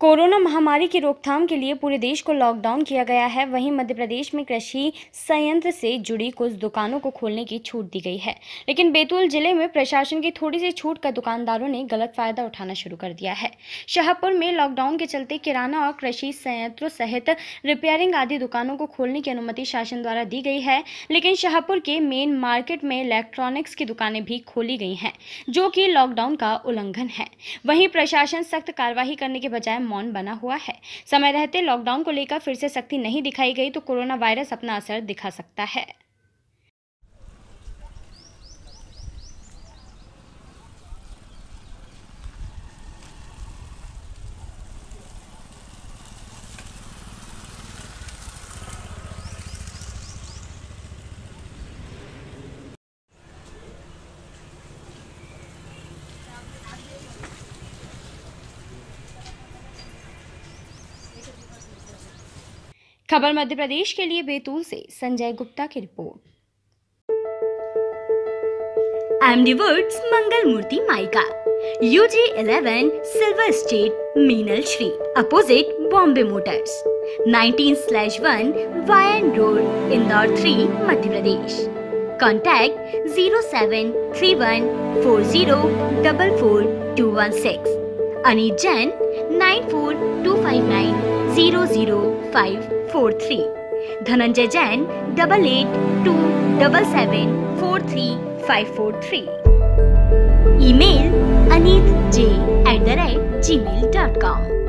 Corona महामारी की रोकथाम के लिए पूरे देश को लॉकडाउन किया गया है। वहीं मध्य प्रदेश में कृषि संयंत्र से जुड़ी कुछ दुकानों को खोलने की छूट दी गई है, लेकिन बैतूल जिले में प्रशासन की थोड़ी सी छूट का दुकानदारों ने गलत फायदा उठाना शुरू कर दिया है। शाहपुर में लॉकडाउन के चलते किराना और कृषि संयंत्रों सहित रिपेयरिंग आदि दुकानों को खोलने की अनुमति शासन द्वारा दी गई है, लेकिन शाहपुर के मेन मार्केट में इलेक्ट्रॉनिक्स की दुकानें भी खोली गई हैं, जो कि लॉकडाउन का उल्लंघन है। वहीं प्रशासन सख्त कार्रवाई करने के बजाय मौन बना हुआ है। समय रहते लॉकडाउन को लेकर फिर से सख्ती नहीं दिखाई गई तो कोरोना वायरस अपना असर दिखा सकता है। खबर मध्य प्रदेश के लिए बैतूल से संजय गुप्ता की report. MD woods Mangal Murti mica UG11 silver state Meenal Shri opposite Bombay motors 19/1 Y N road Indore 3 Madhya Pradesh. Contact 07314044216 Anit Jain 9425900543 Dhananjay Jain 8827743543 email anitj@gmail.com।